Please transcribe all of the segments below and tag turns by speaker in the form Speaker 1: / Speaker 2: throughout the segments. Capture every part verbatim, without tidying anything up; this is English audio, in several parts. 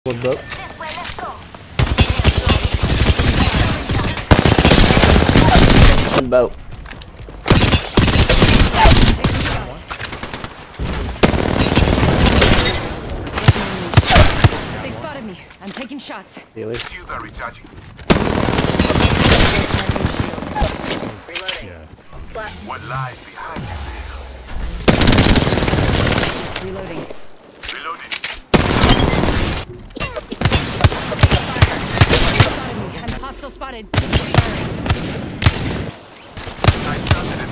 Speaker 1: One boat. One boat.
Speaker 2: They spotted me. I'm taking shots.
Speaker 1: Really?
Speaker 3: Shields are recharging.
Speaker 4: Reloading.
Speaker 5: Yeah.
Speaker 4: Slap.
Speaker 3: What lies behind you?
Speaker 2: Reloading.
Speaker 3: Reloading.
Speaker 2: Spotted me. I'm hostile spotted. Firing.
Speaker 3: Nice shot at it.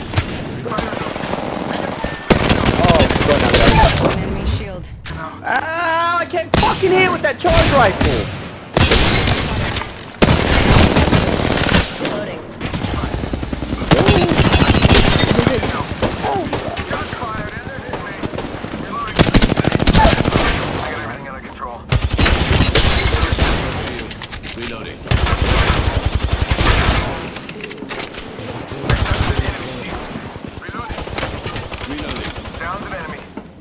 Speaker 1: Oh, God, no,
Speaker 2: Enemy shield.
Speaker 1: ah, I can't fucking hit with that charge rifle.
Speaker 2: Reloading.
Speaker 3: Shots fired and they're hitting me. Reloading. I got everything under control.
Speaker 6: Reloading.
Speaker 3: Reloading.
Speaker 6: Reloading.
Speaker 3: Downed an enemy.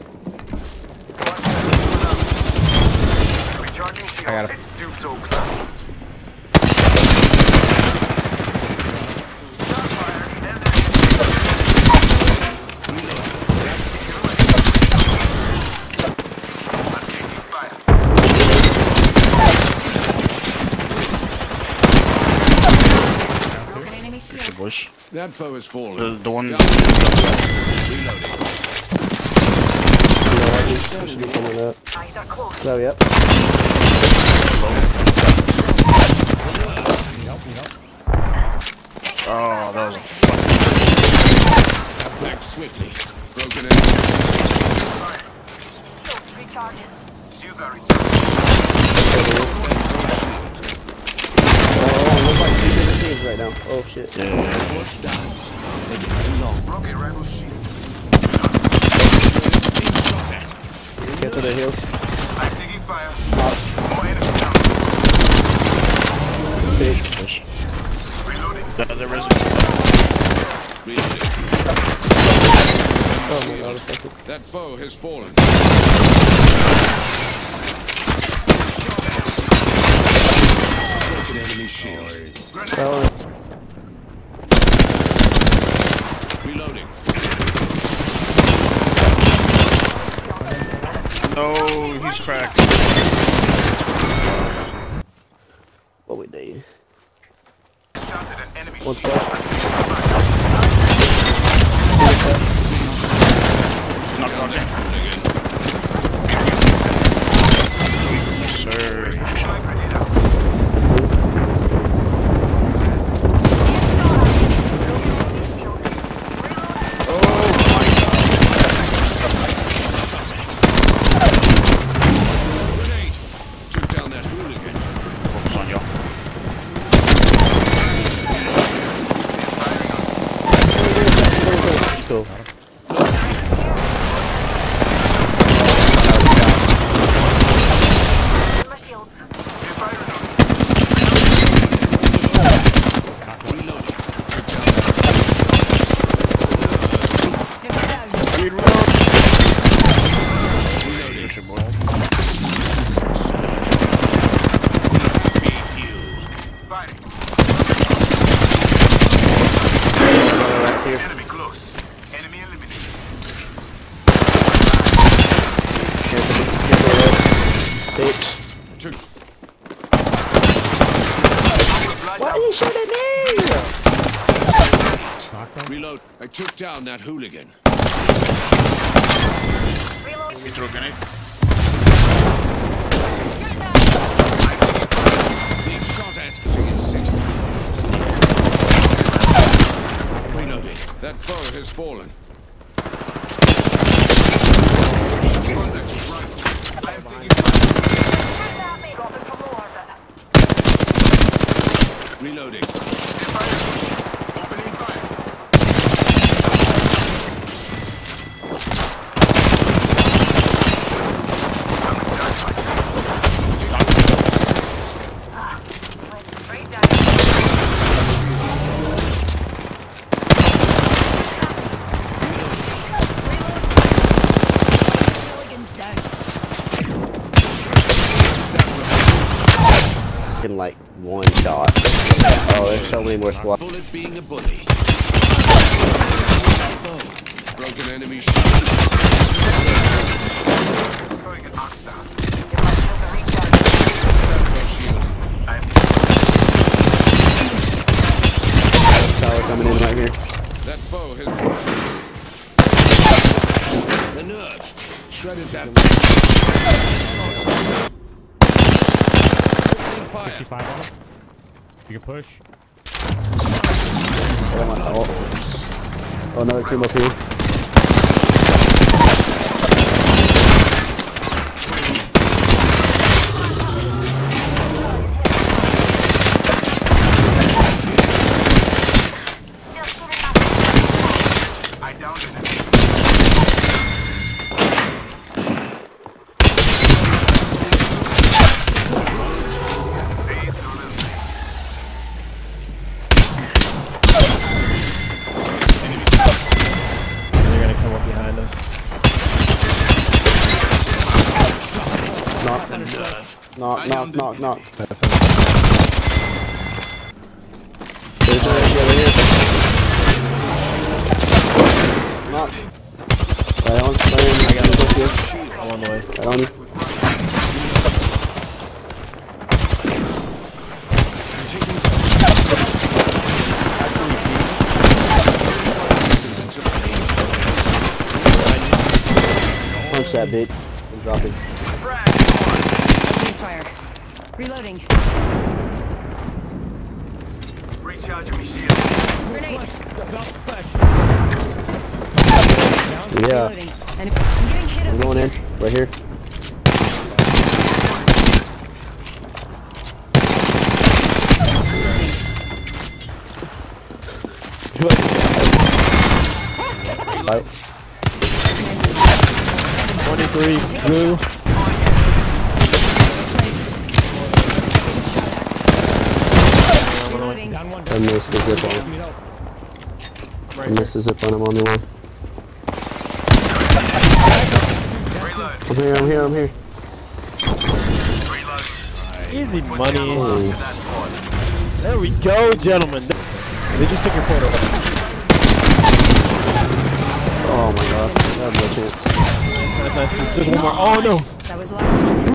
Speaker 3: Recharging shield.
Speaker 1: I got him.
Speaker 3: It's Duke's Oaks. Shot fired and they're I'm taking fire.
Speaker 2: Broken enemy shield.
Speaker 1: Bush.
Speaker 6: That foe has fallen.
Speaker 1: The, the one.
Speaker 6: Down. Reloading.
Speaker 1: Should be coming up.
Speaker 4: Eyes are close.
Speaker 1: So, yep. Oh, that was a
Speaker 6: Back swiftly. Broken enemy.
Speaker 4: Shields recharging.
Speaker 3: Shields are recharging.
Speaker 1: Oh, looks like two different teams right now. Oh, shit.
Speaker 6: What's down?
Speaker 3: Broke a rival shield.
Speaker 1: Get to the hills.
Speaker 3: I'm taking fire.
Speaker 1: Up.
Speaker 3: More enemies down.
Speaker 1: Big push.
Speaker 3: Reloading.
Speaker 1: The other resident.
Speaker 6: Reloading.
Speaker 1: Oh, my God, it's fucking.
Speaker 6: That foe has fallen. Broken enemy shield.
Speaker 1: Oh,
Speaker 6: Reloading.
Speaker 1: no, he's cracked. What we do?
Speaker 3: Shot at an enemy
Speaker 1: One
Speaker 3: shield.
Speaker 1: flash.
Speaker 6: Knock out again.
Speaker 1: Sir.
Speaker 3: Sniper hit out.
Speaker 6: Grenade. Took down that hooligan.
Speaker 1: Focus on y'all. Cool.
Speaker 4: My shields.
Speaker 6: Reloading. Took down
Speaker 1: Read road.
Speaker 3: Fighting.
Speaker 1: Right here.
Speaker 3: Enemy close. Enemy eliminated.
Speaker 1: Bitch.
Speaker 6: Took.
Speaker 1: Why are you shooting at me?
Speaker 6: Reload. I took down that hooligan.
Speaker 4: Reload.
Speaker 1: You throw a grenade?
Speaker 6: Being shot at. sixty. Reloading. That foe has fallen.
Speaker 3: Contact with rifle. I am taking fire.
Speaker 4: Dropping from the orbit.
Speaker 6: Reloading.
Speaker 3: Opening fire.
Speaker 4: Went straight down.
Speaker 1: in like one shot. Oh, there's so many more squads.
Speaker 6: Bullet being a bully. Broken enemy shot.
Speaker 3: Throwing an ox down.
Speaker 4: Give my shield a recharge.
Speaker 3: I'm
Speaker 1: Tower coming in right here.
Speaker 6: That foe has the nerve. Shredded that. Opening fire.
Speaker 5: fifty-five on him. You can push.
Speaker 1: Oh, oh, another team up here.
Speaker 3: I downed it. See through this.
Speaker 5: They're gonna come up behind us.
Speaker 1: Knock, knock, knock, knock, knock. There's another guy over here. Knock. Right on, right on. I got him here.
Speaker 5: I'm on the way.
Speaker 1: Right on you. Punch that bitch. I'm dropping.
Speaker 2: Opening fire. Reloading.
Speaker 3: Recharging my shield.
Speaker 2: Grenade.
Speaker 1: Yeah,
Speaker 2: Reloading. And I'm getting hit
Speaker 1: I'm
Speaker 2: over
Speaker 1: going in. Right here. Right.
Speaker 5: twenty-three, blue.
Speaker 2: Reloading.
Speaker 5: Down one.
Speaker 1: I missed the zip on him.
Speaker 5: Need help.
Speaker 1: I missed the zip on him on the one.
Speaker 3: Reload.
Speaker 1: I'm here, I'm here, I'm here.
Speaker 3: Reload.
Speaker 5: Easy money.
Speaker 1: Holy.
Speaker 3: To that squad.
Speaker 5: There we go, gentlemen. They just took your photo.
Speaker 1: Oh my god. I have no chance.
Speaker 5: Nice, nice. Just one more. Oh no.
Speaker 2: That was the last one.